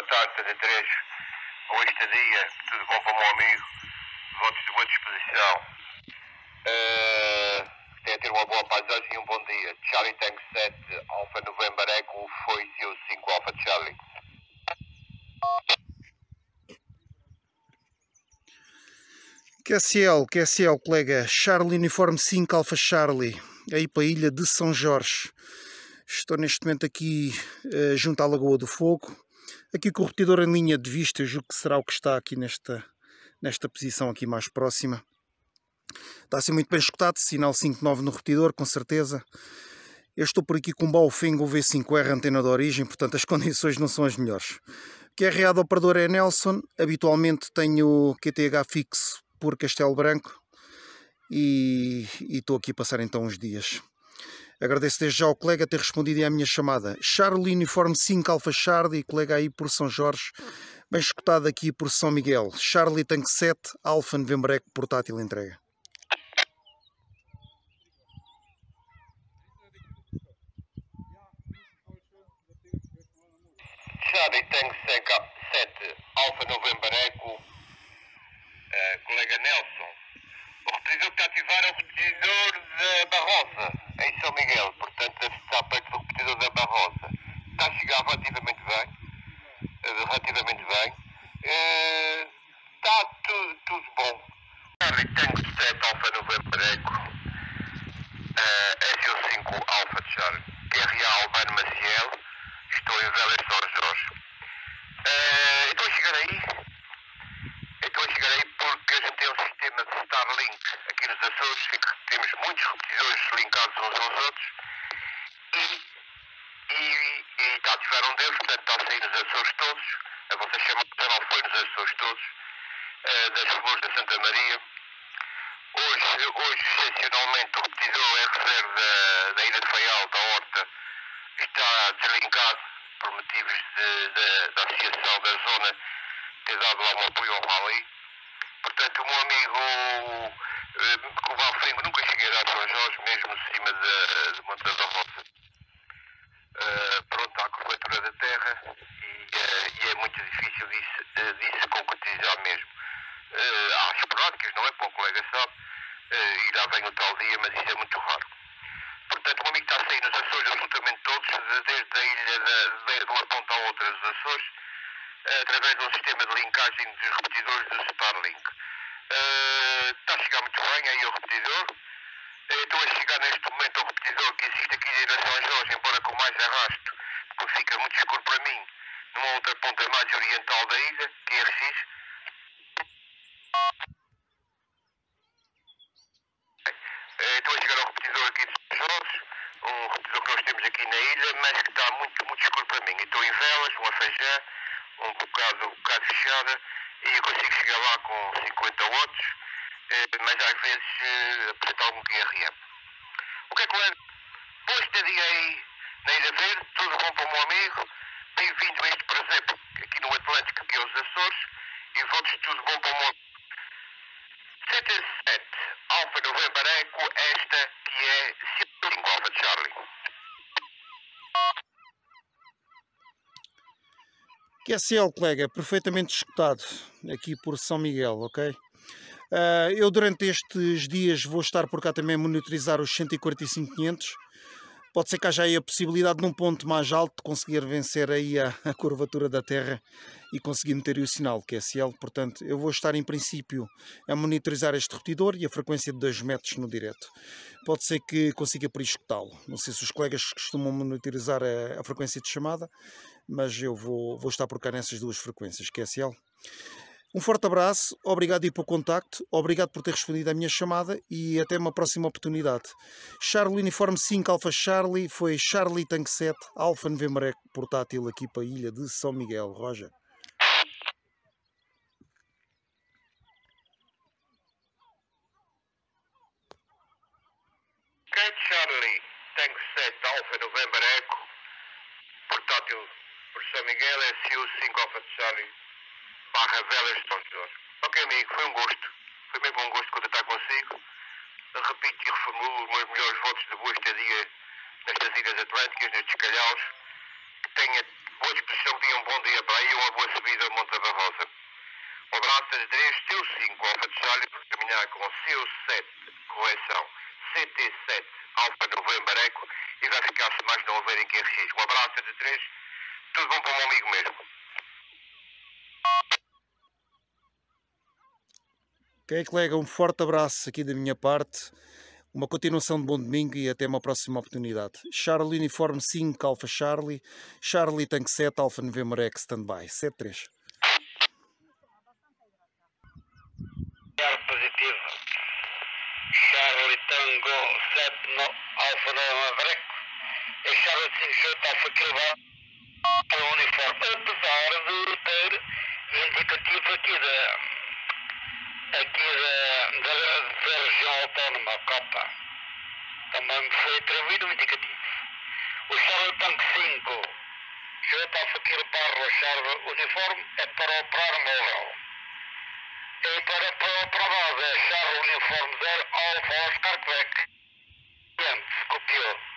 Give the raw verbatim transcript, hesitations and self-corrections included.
tarde, Santa Teresa. Boa estadia, tudo bom para o meu amigo. Votos de boa disposição. Uh, tenha ter uma boa paisagem e um bom dia. Charlie Tango sete, Alfa November Echo, foi seu cinco Alfa Charlie. Q S L, Q S L, colega, Charlie Uniforme cinco Alfa Charlie, aí para a ilha de São Jorge. Estou neste momento aqui uh, junto à Lagoa do Fogo, aqui com o repetidor em linha de vista. Eu julgo que será o que está aqui nesta, nesta posição aqui mais próxima. Está a ser muito bem escutado, sinal cinco nove no repetidor, com certeza. Eu estou por aqui com um Baofeng V cinco R, antena de origem, portanto as condições não são as melhores. Q R A do operador é Nelson, habitualmente tenho Q T H fixo por Castelo Branco e, e estou aqui a passar então uns dias. Agradeço desde já ao colega ter respondido à minha chamada. Charlie Uniforme cinco Alfa Charlie, colega aí por São Jorge, bem escutado aqui por São Miguel. Charlie Tango sete, Alfa November Echo, portátil entrega. Charlie Tango sete, Alfa November Echo, uh, colega Nelson. O repetidor que está a ativar é o repetidor da Barrosa, em São Miguel, portanto deve estar perto do repetidor da Barrosa. Está a chegar relativamente bem, relativamente bem. Uh, está tudo, tudo bom. Charlie Tango sete, Alfa November Echo, uh, S O cinco Alfa Charlie, Q R A Albano Maciel, estou em Vélez São Jorge. Uh, estou a chegar aí. Estou a chegar aí porque a gente tem um sistema de Starlink aqui nos Açores, em que temos muitos repetidores linkados uns aos outros e, e, e está a ativar um deles, portanto está a sair nos Açores todos. A vossa chamada já não foi nos Açores todos, uh, das Flores da Santa Maria. Hoje, hoje excepcionalmente, o repetidor R zero da, da Ilha de Faial, da Horta, está deslinkado por motivos de, de, da associação da zona ter dado lá um apoio ao rally. Portanto, o meu amigo uh, o Baofeng, nunca cheguei a dar São Jorge, mesmo acima de, de Monte da Roça. Uh, pronto, há a curvatura da terra e, uh, e é muito difícil disso, uh, disso concretizar mesmo. Uh, há esporádicas, não é? Para o colega sabe, uh, e lá vem o tal dia, mas isso é muito raro. Portanto, o amigo está a sair nos Açores absolutamente todos, desde a ilha de, de uma ponta à outra dos Açores, através de um sistema de linkagem dos repetidores do Starlink. Uh, está a chegar muito bem aí o repetidor. Uh, estou a chegar neste momento ao repetidor que existe aqui em São Jorge, embora com mais arrasto, porque fica muito escuro para mim, numa outra ponta mais oriental da ilha, que é R X. Uh, estou a chegar ao repetidor aqui de São Jorge, um repetidor que nós temos aqui na ilha, mas que está muito, muito escuro para mim. Estou em Velas, uma feijão, um bocado, um bocado fechada, e eu consigo chegar lá com cinquenta watts, mas às vezes apresenta algum Q R M. O que é que é? Boa estadia aí na Ilha Verde, tudo bom para o meu amigo, bem-vindo a este prazer aqui no Atlântico, aqui aos Açores, e votos de tudo bom para o meu amigo. sete sete, Alfa November Echo, esta que é cinco Alfa Charlie. Q S L, colega, perfeitamente escutado aqui por São Miguel, ok? Uh, eu durante estes dias vou estar por cá também a monitorizar os cento e quarenta e cinco quinhentos. Pode ser que haja aí a possibilidade num ponto mais alto de conseguir vencer aí a, a curvatura da Terra e conseguir meter o sinal Q S L. Portanto, eu vou estar em princípio a monitorizar este repetidor e a frequência de dois metros no direto. Pode ser que consiga por escutá-lo. Não sei se os colegas costumam monitorizar a, a frequência de chamada, mas eu vou, vou estar por cá nessas duas frequências, Q S L. Um forte abraço, obrigado aí pelo contacto, obrigado por ter respondido à minha chamada e até uma próxima oportunidade. Charlie Uniforme cinco Alfa Charlie, foi Charlie Tango sete, Alfa November Echo, portátil aqui para a ilha de São Miguel. Roger. Charlie Tango sete, Alfa November Echo, portátil por São Miguel, S U cinco Alfa Charlie, barra Velas de São Jorge. Ok, amigo, foi um gosto. Foi mesmo um gosto contactar consigo. Repito e reformulo os meus melhores votos de boa estadia nestas ilhas atlânticas, nestes calhaus. Que tenha boa disposição, tenha um bom dia para aí, uma boa subida ao Monte da Barrosa. Um abraço das três, C U cinco, Alfa de Charlie, por caminhar com C U sete, correção, C T sete, Alfa November Eco, e vai ficar-se mais não houver em Q R X. Um abraço das três, tudo bom para o meu amigo mesmo. Ok, colega, um forte abraço aqui da minha parte, uma continuação de bom domingo e até uma próxima oportunidade. Charlie Uniforme cinco, Alfa Charlie, Charlie Tank sete, Alfa November X, standby, sete três. Positivo, Charlie Tango sete, no, Alfa November Eco, e Charlie cinco sete, Alfa Quilbar, para o uniforme, apesar de ter indicativo aqui da... aqui da, da, da região autónoma, Copa, também me foi atribuído um indicativo. O Charlie Tank cinco, J Alfa Kilo Barro, Charlie Uniforme, é para operar móvel. E para, para operar base é Charlie Uniforme zero, Alfa Oscar Quebec. Copiou.